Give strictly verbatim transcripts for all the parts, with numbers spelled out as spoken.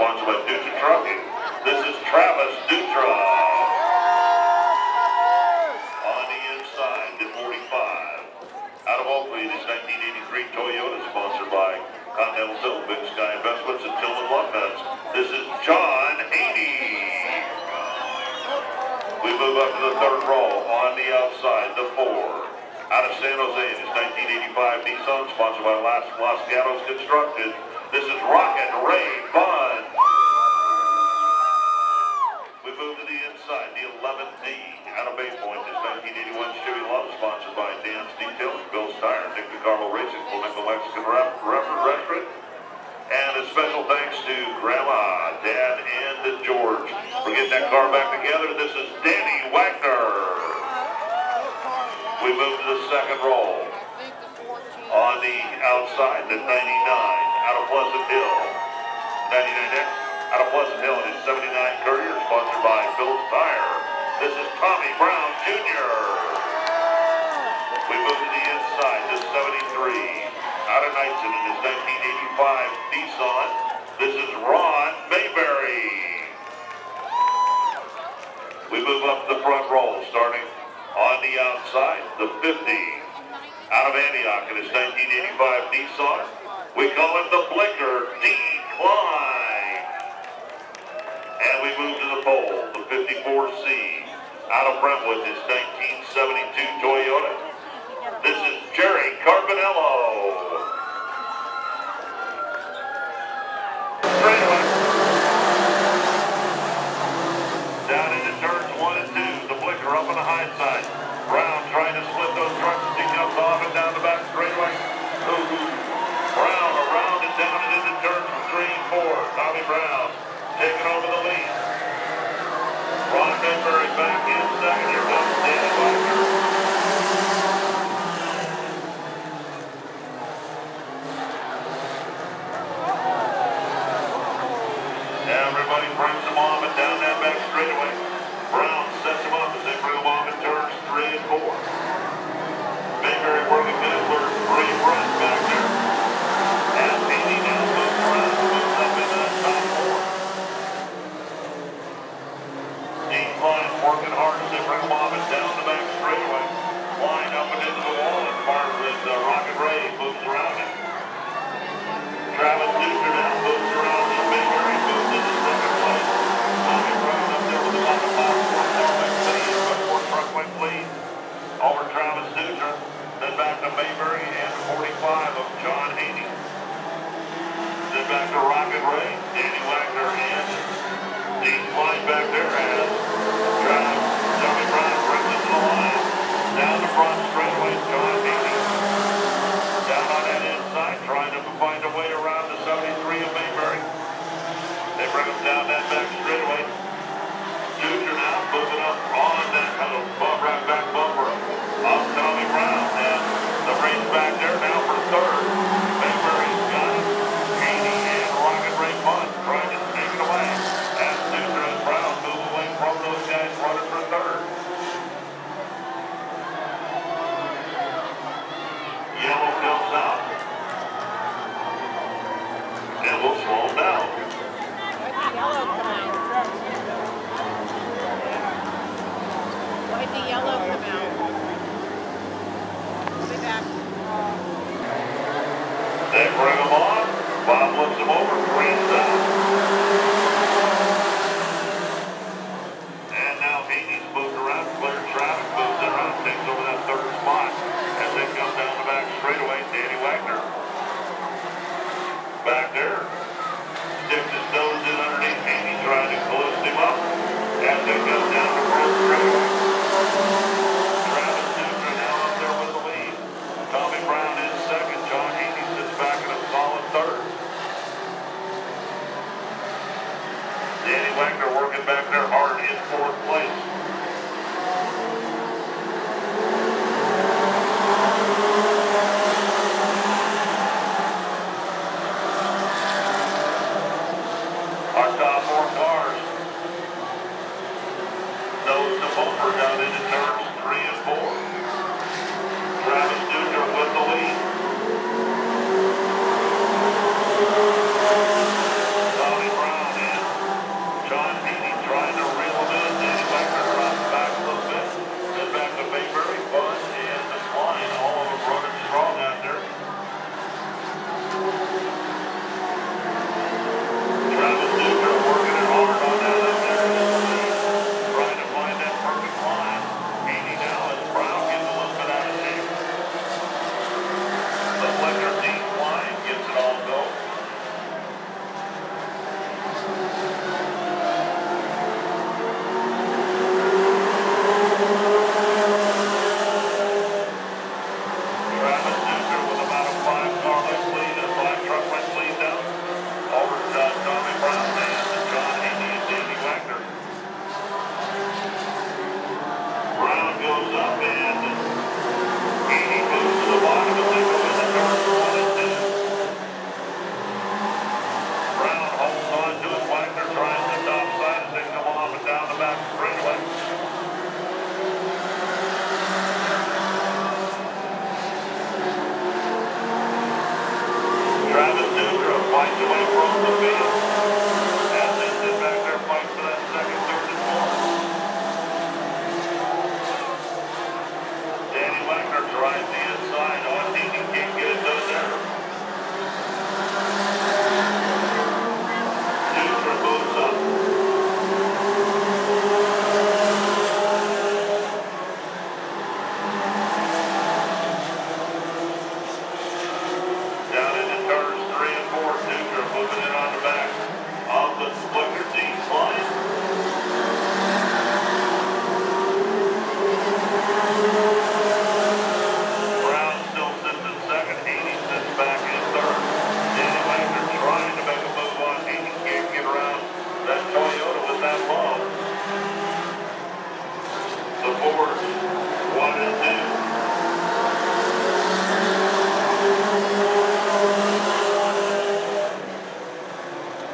sponsored by Dutra Trucking. This is Travis Dutra. On the inside, the forty-five. Out of Oakley, this nineteen eighty-three Toyota, sponsored by Continental Film, Big Sky Investments, and Tillman Lug Nuts. This is John Haney. We move up to the third row. On the outside, the four. Out of San Jose, this nineteen eighty-five Nissan, sponsored by Los, Los Gatos Construction. This is Rocket Ray Bud. We move to the inside, the eleven D. Out of Bay Point, this nineteen eighty-one Chevy Love, sponsored by Dan's Details, Bill's Tire, Nick DiCarlo Racing, Flamenco Mexican Rep, Rep, Restaurant. And a special thanks to Grandma, Dad, and George for getting that car back together. This is Danny Wagner. We move to the second row. On the outside, the ninety-nine out of Pleasant Hill. ninety-nine X out of Pleasant Hill, and his seventy-nine Courier, sponsored by Phillips Tire. This is Tommy Brown Junior We move to the inside, the seventy-three. Out of Knightson in his nineteen eighty-five Nissan. This is Ron Mayberry. We move up the front row, starting on the outside, the fifty. Out of Antioch in his nineteen eighty-five Nissan. We call it the Blinker Decline. And we move to the pole, the fifty-four C. Out of Brentwood, his nineteen seventy-two Toyota. This is Jerry Carbonello. Down into turns one and two. The Blinker up on the high side. Brown trying to split those trucks as he jumps off and down the back straightaway. Brown around and down and into turns three and four. Tommy Brown taking over the lead. Ron Mayberry back in second. Here comes Danny Wagner. Everybody brings them off and down that back straightaway. Brown sets them up as they bring them off in turns three and four. Mayberry working good for three runs back there. And Haney now moves around, moves up into the top four. Decline working hard as they bring them off and down the back straightaway. Line up and into the wall as far as uh, Rocket Ray moves around it. Travis Dutra now moves around the Mayberry, moves into second place. Tommy Brown up there with the bottom box, four truck lead, four truck lead over Travis Dutra. Then back to Mayberry and forty-five of John Haney. Then back to Rocket Ray, Danny Wagner, and Dean Klein back there as Travis, Tommy Brown brings it to the line. Down the front straightaway, John Haney. Down on that inside, trying to find a way around the seventy-three of Mayberry. They bring him down that back straightaway. Dutra now moving up on that kind of bump, right back bumper of Tommy Brown. And the race back there now for third. Mayberry's got it. Haney and Rocket Ray Bud trying to take it away. As Dutra and Brown move away from those guys running for third. Yellow comes out. And we'll slow him down. Yellow come out. Why'd the yellow come out? We'll be back. They bring him on. Bob looks him over. Green's out. And now Haney's moved around. Clear traffic. Moves around. Takes over that third spot. As they come down the back straightaway, Danny Wagner. Back there. Sticks his nose in underneath Haney, trying to close him up as they come down the front straightaway. Travis Dutra now up there with the lead. Tommy Brown is second. John Haney sits back in a solid third. Danny Wagner working back there hard in fourth place. Our top four cars. Nose to bumper down into turns three and four. Travis Dutra with the lead. Tommy Brown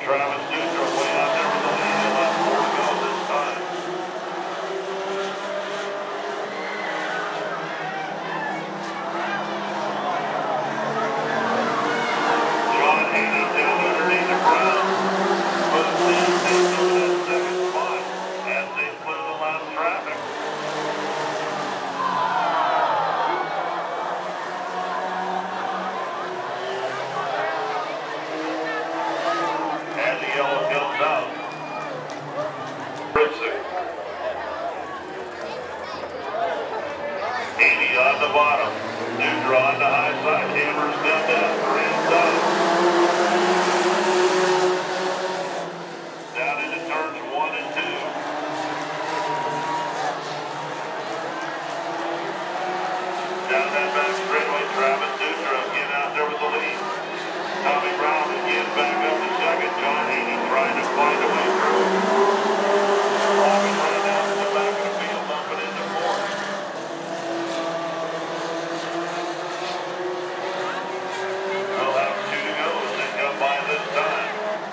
Travis Dutra way out there with the lead. He'll have four to go this time. John Haney down underneath the ground. Moves in, takes over that second spot as they clear the lap traffic. As the yellow comes out. Fritzen. Haney on the bottom. Dutra on the high side. Hammers down down for inside. Down into turns one and two. Down that back straightaway, Travis Dutra again out there with the lead. Tommy Brown again back up to second. John Haney trying to find a way through. Robin right down to the back of the field, bumping into fourth. They'll have two to go as they come by this time.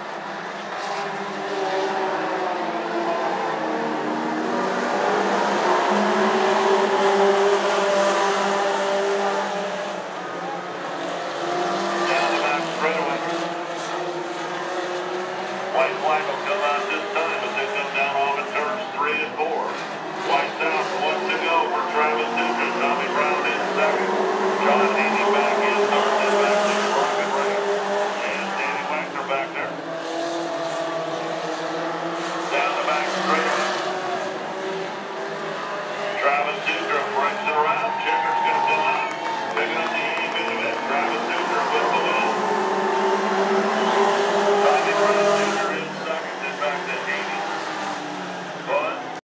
White flag will come out this time as they come down off in turns three and four. White's out, one to go for Travis Dutra. Tommy Brown in second. John